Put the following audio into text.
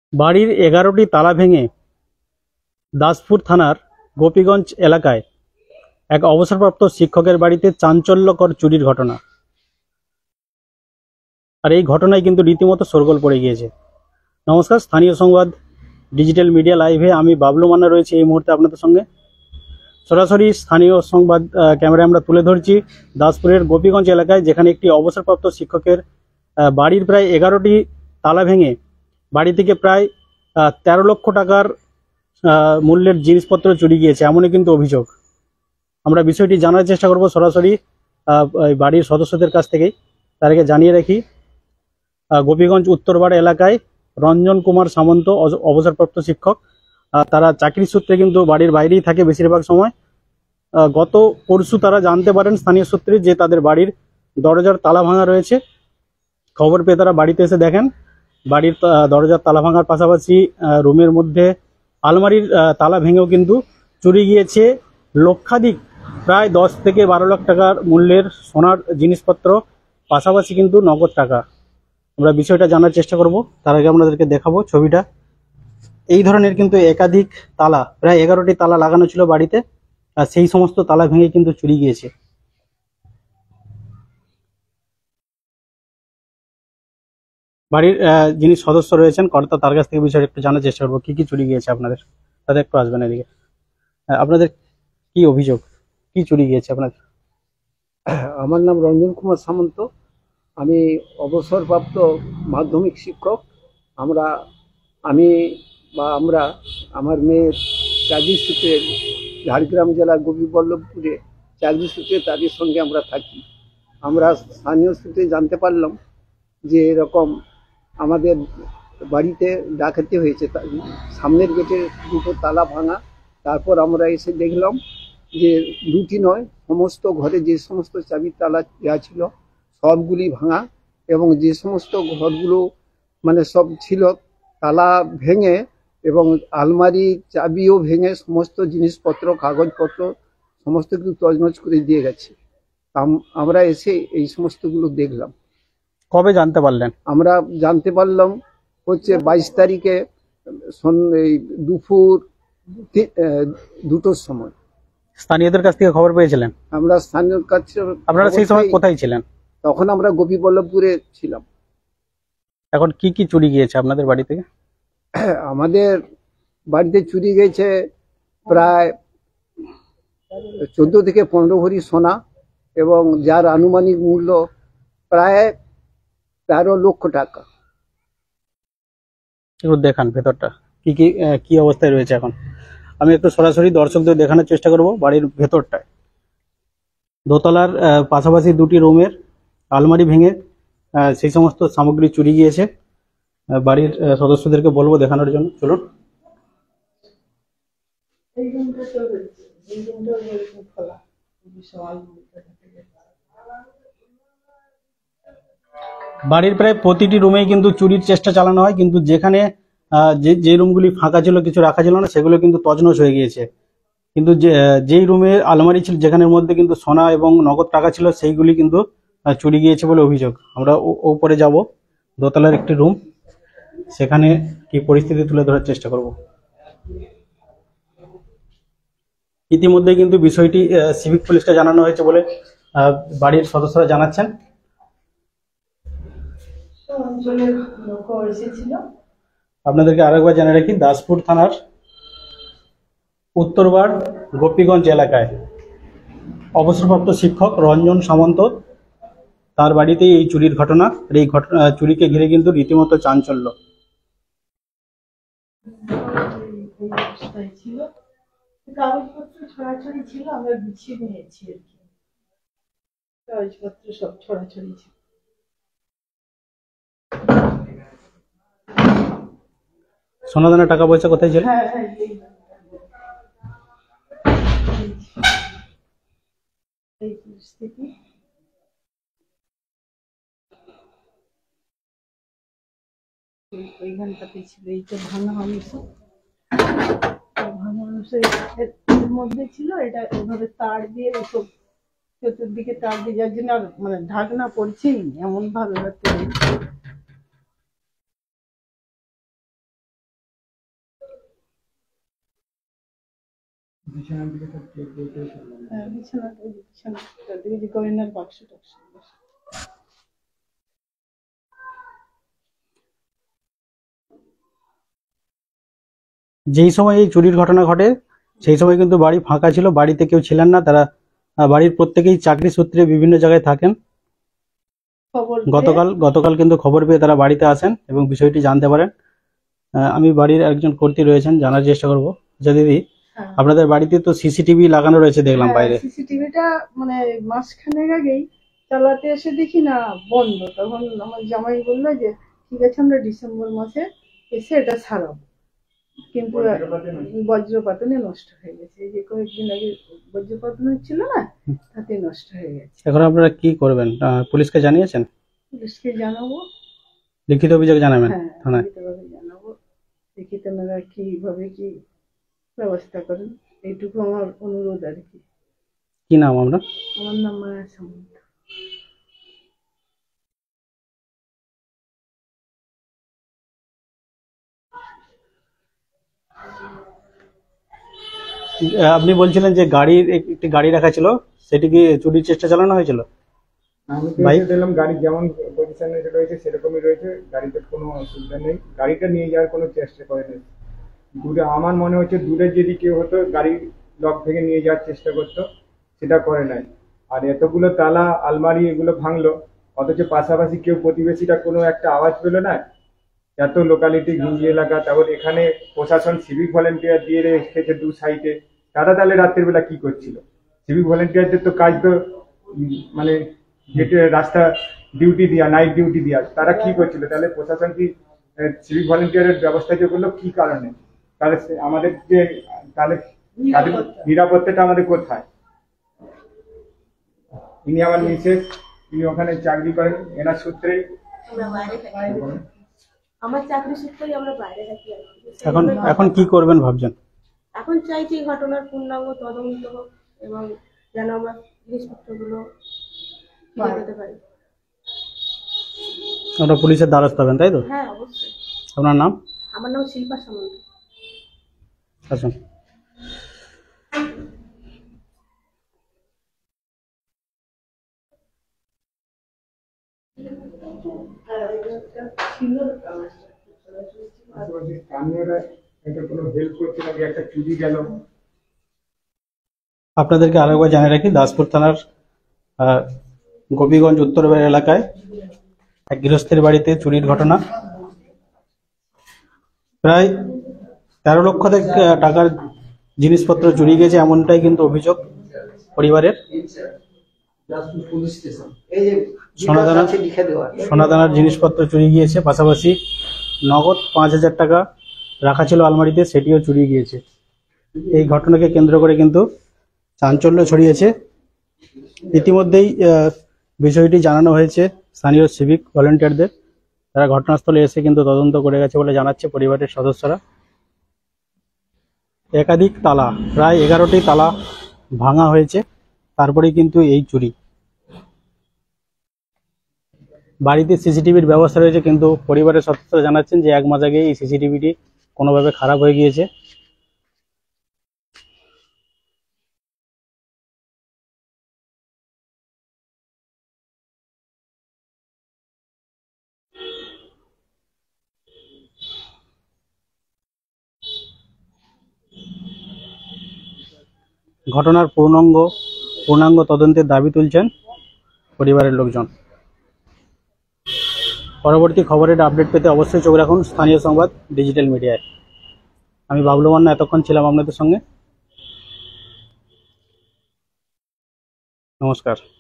বাড়ির 11টি তালা ভেঙে দাসপুর থানার গোপীগঞ্জ এলাকায় এক অবসরপ্রাপ্ত শিক্ষকের বাড়িতে চাঞ্চল্যকর চুরির ঘটনা। আর এই ঘটনায় কিন্তু রীতিমতো শোরগোল পড়ে গিয়েছে। নমস্কার, স্থানীয় সংবাদ ডিজিটাল মিডিয়া লাইভে আমি বাবলু মান্না রয়েছে এই মুহূর্তে আপনাদের সঙ্গে। সরাসরি স্থানীয় সংবাদ ক্যামেরায় আমরা তুলে ধরছি দাসপুরের গোপীগঞ্জ এলাকায়, যেখানে একটি অবসরপ্রাপ্ত শিক্ষকের বাড়ির প্রায় 11টি তালা ভেঙে বাড়ি থেকে প্রায় 13 লক্ষ টাকার মূল্যের জিনিসপত্র চুরি গিয়েছে, এমনই কিন্তু অভিযোগ। আমরা বিষয়টি জানার চেষ্টা করব সরাসরি বাড়ির সদস্যদের কাছ থেকেই। তার আগে জানিয়ে রাখি, গোপীগঞ্জ উত্তরপাড়া এলাকায় রঞ্জন কুমার সামন্ত অবসরপ্রাপ্ত শিক্ষক, তারা চাকরির সূত্রে কিন্তু বাড়ির বাইরেই থাকে বেশিরভাগ সময়। গত পরশু তারা জানতে পারেন স্থানীয় সূত্রে যে তাদের বাড়ির দরজার তালা ভাঙা রয়েছে। খবর পেয়ে তারা বাড়িতে এসে দেখেন বাড়ির দরজার তালা ভাঙার পাশাপাশি রুমের মধ্যে আলমারির তালা ভেঙেও কিন্তু চুরি গিয়েছে লক্ষাধিক, প্রায় 10 থেকে 12 লাখ টাকার মূল্যের সোনার জিনিসপত্র, পাশাপাশি কিন্তু নগদ টাকা। আমরা বিষয়টা জানার চেষ্টা করব, তার আগে আপনাদেরকে দেখাবো ছবিটা। এই ধরনের কিন্তু একাধিক তালা, প্রায় 11টি তালা লাগানো ছিল বাড়িতে, আর সেই সমস্ত তালা ভেঙে কিন্তু চুরি গিয়েছে। বাড়ির যিনি সদস্য রয়েছেন কর্তা, তার কাছ থেকে বিষয়টা একটু জানার চেষ্টা করবো কি কি চুরি গিয়েছে আপনাদের। তাদের একটু আসবেন এদিকে। আপনাদের কি অভিযোগ, কি চুরি গিয়েছে আপনাদের? আমার নাম রঞ্জন কুমার সামন্ত, আমি অবসরপ্রাপ্ত মাধ্যমিক শিক্ষক। আমরা আমি বা আমরা আমার মেয়ের চাকরির সূত্রে ঝাড়গ্রাম জেলা গোপীবল্লভপুরে চাকরির সূত্রে তাদের সঙ্গে আমরা থাকি। আমরা স্থানীয় সূত্রে জানতে পারলাম যে এরকম আমাদের বাড়িতে ডাকাতি হয়েছে, সামনের গেটের দুটো তালা ভাঙা। তারপর আমরা এসে দেখলাম যে দুটি নয়, সমস্ত ঘরে যে সমস্ত চাবির তালা দেওয়া ছিল সবগুলি ভাঙা, এবং যে সমস্ত ঘরগুলো মানে সব ছিল তালা ভেঙে এবং আলমারি চাবিও ভেঙে সমস্ত জিনিসপত্র কাগজপত্র সমস্ত কিছু তছনছ করে দিয়ে গেছে। আমরা এসে এই সমস্তগুলো দেখলাম। কবে জানতে পারলেন? আমরা জানতে পারলাম হচ্ছে 22 তারিখে এই দুপুর 2টোর সময়। স্থানীয়দের কাছ থেকে খবর পেয়েছিলেন? আমরা স্থানীয় কাছে। আপনারা সেই সময় কোথায় ছিলেন? তখন আমরা গোপীবল্লভপুরে ছিলাম। এখন কি কি চুরি গিয়েছে আপনাদের বাড়ি থেকে? আমাদের বাড়িতে চুরি গেছে প্রায় 14 থেকে 15 ভরি সোনা, এবং যার আনুমানিক মূল্য প্রায় 13 লক্ষ টাকা। একটু দেখান ভেতরটা কি কি কি অবস্থায় রয়েছে। এখন আমি একটু সরাসরি দর্শকদের দেখানোর চেষ্টা করব বাড়ির ভেতরটায়। দোতলার পাশাপাশি দুটি রুমের আলমারি ভেঙে সেই সমস্ত সামগ্রী চুরি গিয়েছে। বাড়ির সদস্যদেরকে বলবো দেখানোর জন্য, চলুন। বাড়ির প্রায় প্রতিটি রুমেই কিন্তু চুরির চেষ্টা চালানো হয়, কিন্তু যেখানে যে রুমগুলি ফাঁকা ছিল, কিছু রাখা ছিল না, সেগুলো কিন্তু তছনছ হয়ে গিয়েছে। কিন্তু যেই রুমে আলমারি ছিল, যেখানের মধ্যে কিন্তু সোনা এবং নগদ টাকা ছিল, সেইগুলি কিন্তু চুরি গিয়েছে বলে অভিযোগ। আমরা উপরে যাব, দোতলার একটি রুম, সেখানে কি পরিস্থিতি তুলে ধরার চেষ্টা করব। ইতিমধ্যে কিন্তু বিষয়টি সিভিক পুলিশকে জানানো হয়েছে বলে বাড়ির সদস্যরা জানাচ্ছেন। আপনাদেরকে আরেকবার জানিয়ে রাখি, দাসপুর থানার উত্তরপাড়া গোপীগঞ্জ এলাকায় অবসরপ্রাপ্ত শিক্ষক রঞ্জন সামন্ত, তার বাড়িতেই এই চুরির ঘটনা। এই চুরিকে ঘিরে কিন্তু রীতিমতো চাঞ্চল্য। কাগজপত্র ছড়াছড়ি ছিল, আমরা গুছিয়ে নিয়েছি আর কি। কাগজপত্র সব ছড়াছড়ি ছিল। সোনাদানা টাকা পয়সা কোথায় ছিল? এই পরিস্থিতি। ওইখানটাতে ছিল, এইটা ভাঙা অংশ, ভাঙা অংশ এর মধ্যে ছিল। এটা এভাবে তার দিয়ে ওসব চতুর্দিকে তার দিয়ে যার জন্য আর মানে ঢাকনা পড়ছেই এমন ভাবে হ্যাঁ, বিছানাটার দিকে যে গয়নার বাক্স টাক্স। যেই সময় এই চুরির ঘটনা ঘটে সেই সময় কিন্তু বাড়ি ফাঁকা ছিল, বাড়িতে কেউ ছিলেন না। তারা বাড়ির প্রত্যেকেই চাকরি সূত্রে বিভিন্ন জায়গায় থাকেন। খবর গতকাল কিন্তু খবর পেয়ে তারা বাড়িতে আসেন এবং বিষয়টি জানতে পারেন। আমি বাড়ির একজন কর্ত্রী রয়েছেন, জানার চেষ্টা করব। আচ্ছা দিদি, আপনাদের বাড়িতে তো সিসিটিভি লাগানো রয়েছে দেখলাম বাইরে। সিসিটিভিটা মানে মাসখানেক আগেই চালাতে এসে দেখি না বন্ধ। তখন আমার জামাই বললো যে ঠিক আছে, আমরা ডিসেম্বর মাসে এসে এটা সারাবো। কিন্তু বজ্রপাতনে নষ্ট হয়ে গেছে। এই যে কয়েকদিন আগে বজ্রপাত হচ্ছিল না, তাতে নষ্ট হয়ে গেছে। এখন আপনারা কি করবেন? পুলিশকে জানিয়েছেন? পুলিশকে জানাবো। লিখিত অভিযোগ জানাবেন হ্যাঁ, থানায়? লিখিতভাবে জানাবো। দেখি তোমরা কিভাবে কি ব্যবস্থা করেন, এইটুকু আমার অনুরোধ আর কি। কি নাম আপনার? আমার নাম মায়া সামন্ত। আপনি বলছিলেন যে একটি গাড়ি রাখা ছিল, সেটি কি চুরির চেষ্টা চালানো হয়েছিল? আমি তো এসে দেখলাম গাড়ি যেমন পজিশনে রয়েছে সেরকমই রয়েছে, গাড়িতে কোনো অসুবিধা নেই। গাড়িটা নিয়ে যাওয়ার কোনো চেষ্টা করেনি। দূরে আমার মনে হচ্ছে দূরে যদি কেউ হতো গাড়ি লক থেকে নিয়ে যাওয়ার চেষ্টা করতো, সেটা করে নাই। আর এতগুলো তালা আলমারি এগুলো ভাঙলো, অথচ পাশাপাশি কেউ প্রতিবেশীরা কোনো একটা আওয়াজ পেলো না। এত লোকালিটি ঘিঞ্জি এলাকা, তারপর এখানে প্রশাসন সিভিক ভলেন্টিয়ার দিয়ে রেখেছে দু সাইডে। তারা তাহলে রাত্রের বেলা কি করছিল? সিভিক ভলেন্টিয়ারদের তো কাজ তো মানে গেটে রাস্তা ডিউটি দেওয়া, নাইট ডিউটি দেওয়া। তারা কি করছিল? তাহলে প্রশাসন কি সিভিক ভলেন্টিয়ারের ব্যবস্থা যে করলো কি কারণে? তাহলে আমাদের যে তাহলে তাদের নিরাপত্তাটা আমাদের কোথায়? ইনি আমার মিসেস, তিনি ওখানে চাকরি করেন, এনার সূত্রেই আমার চাকরি সূত্রেই আমরা বাইরে থাকি। এখন কি করবেন ভাবছেন? এখন চাইছি ঘটনার পূর্ণাঙ্গ তদন্ত হোক এবং যেন আমরা জিনিসপত্রগুলো ফিরে পেতে পারি। আপনারা পুলিশের দ্বারস্থ হবেন, তাই তো? হ্যাঁ, অবশ্যই। আপনার নাম? আমার নাম শিল্পা সামন্ত। আসুন। আপনাদেরকে আরেকবার জানিয়ে রাখি, দাসপুর থানার গোপীগঞ্জ উত্তর এলাকায় এক গৃহস্থের বাড়িতে চুরির ঘটনা। প্রায় 13 লক্ষ টাকার জিনিসপত্র চুরি গেছে, এমনটাই কিন্তু অভিযোগ পরিবারের। সোনাদানার জিনিসপত্র চুরি গিয়েছে, পাশাপাশি নগদ 5,000 টাকা রাখা ছিল আলমারিতে, সেটিও চুরি গিয়েছে। এই ঘটনাকে কেন্দ্র করে কিন্তু চাঞ্চল্য ছড়িয়েছে। ইতিমধ্যেই বিষয়টি জানানো হয়েছে স্থানীয় সিভিক ভলেন্টিয়ারদের। তারা ঘটনাস্থলে এসে কিন্তু তদন্ত করে গেছে বলে জানাচ্ছে পরিবারের সদস্যরা। একাধিক তালা, প্রায় 11টি তালা ভাঙা হয়েছে, তারপরেই কিন্তু এই চুরি। বাড়িতে সিসিটিভির ব্যবস্থা রয়েছে, কিন্তু পরিবারের সদস্যরা জানাচ্ছেন যে 1 মাস আগে এই সিসিটিভিটি কোনোভাবে খারাপ হয়ে গিয়েছে। ঘটনার পূর্ণাঙ্গ তদন্তের দাবি তুলছেন পরিবারের লোকজন। পরবর্তী খবরের আপডেট পেতে অবশ্যই চোখ রাখুন স্থানীয় সংবাদ ডিজিটাল মিডিয়ায়। আমি বাবলু মান্না এতক্ষণ ছিলাম আপনাদের সঙ্গে। নমস্কার।